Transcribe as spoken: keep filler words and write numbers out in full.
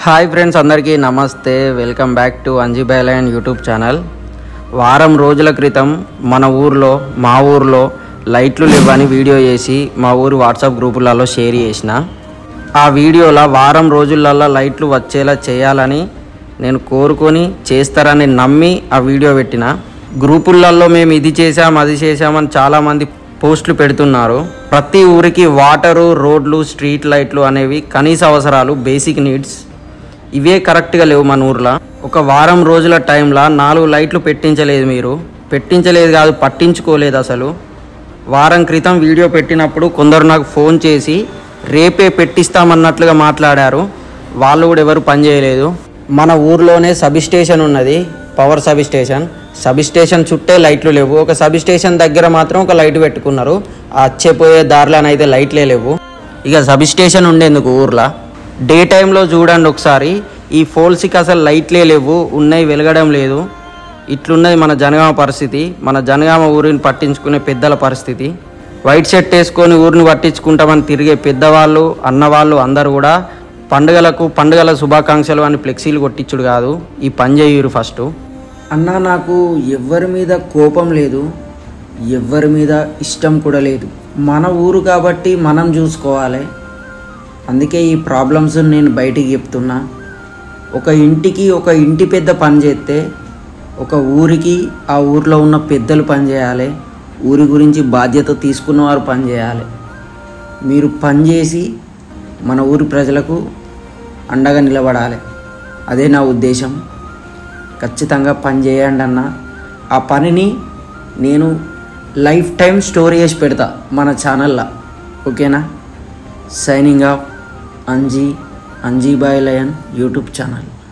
Hi friends, అందరికీ నమస్తే. Welcome back to Anjibhai line YouTube channel. వారం రోజుల క్రితం మన ఊర్లో మా ఊర్లో లైట్లు లేవని వీడియో చేసి మా ఊరు వాట్సాప్ గ్రూపులలో షేర్ చేసిన. ఆ వీడియోలో వారం రోజులలో లైట్లు వచ్చేలా చేయాలని నేను కోరుకొని చేస్తారని నమ్మి ఆ వీడియో పెట్టిన. గ్రూపులలో మేము ఇది చేసాం అది చేసామని చాలామంది పోస్టులు పెడుతున్నారు. ప్రతి ఊరికి వాటరు, రోడ్లు, స్ట్రీట్ లైట్లు అనేవి కనీస అవసరాలు, బేసిక్ నీడ్స్. ఇవే కరెక్ట్గా లేవు మన ఊర్లో. ఒక వారం రోజుల టైంలో నాలుగు లైట్లు పెట్టించలేదు. మీరు పెట్టించలేదు కాదు, పట్టించుకోలేదు అసలు. వారం క్రితం వీడియో పెట్టినప్పుడు కొందరు నాకు ఫోన్ చేసి రేపే పెట్టిస్తామన్నట్లుగా మాట్లాడారు. వాళ్ళు కూడా ఎవరు పనిచేయలేదు. మన ఊర్లోనే సబ్ స్టేషన్ ఉన్నది, power sub station. Sub station చుట్టే లైట్లు లేవు. ఒక సబ్ స్టేషన్ దగ్గర మాత్రం ఒక లైట్ పెట్టుకున్నారు. ఆ వచ్చేపోయే దారిలోనైతే లైట్లే లేవు. ఇక సబ్ స్టేషన్ ఉండేందుకు ఊర్లో డే టైంలో చూడండి ఒకసారి. ఈ ఫోల్స్కి అసలు లైట్లే లేవు, ఉన్నాయి వెలగడం లేదు. ఇట్లున్నది మన జనగామ పరిస్థితి. మన జనగామ ఊరిని పట్టించుకునే పెద్దల పరిస్థితి. వైట్ షర్ట్ వేసుకొని ఊరిని పట్టించుకుంటామని తిరిగే పెద్దవాళ్ళు, అన్నవాళ్ళు అందరూ కూడా పండుగలకు పండుగల శుభాకాంక్షలు అని ఫ్లెక్సీలు కొట్టించుడు కాదు, ఈ పని చేయరు ఫస్ట్. అన్న, నాకు ఎవ్వరి మీద కోపం లేదు, ఎవ్వరి మీద ఇష్టం కూడా లేదు. మన ఊరు కాబట్టి మనం చూసుకోవాలి. అందుకే ఈ ప్రాబ్లమ్స్ నేను బయటికి చెప్తున్నా. ఒక ఇంటికి ఒక ఇంటి పెద్ద పని చేస్తే ఒక ఊరికి ఆ ఊరిలో ఉన్న పెద్దలు పని చేయాలి. ఊరి గురించి బాధ్యత తీసుకున్నవారు పని చేయాలి. మీరు పని చేసి మన ఊరి ప్రజలకు అండగా నిలబడాలి. అదే నా ఉద్దేశం. ఖచ్చితంగా పని చేయండి అన్న. ఆ పనిని నేను లైఫ్ టైం స్టోరీ చేసి పెడతా మన ఛానల్లో. ఓకేనా? Signing off Anji Anjibhai lion YouTube channel.